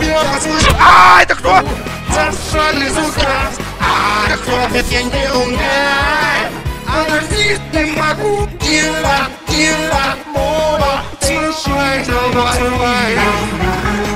А, это кто? Зашали, сука! А, кто? Это я не умею! Анархист не могу! Кила, кила, мола! Слушай, давай!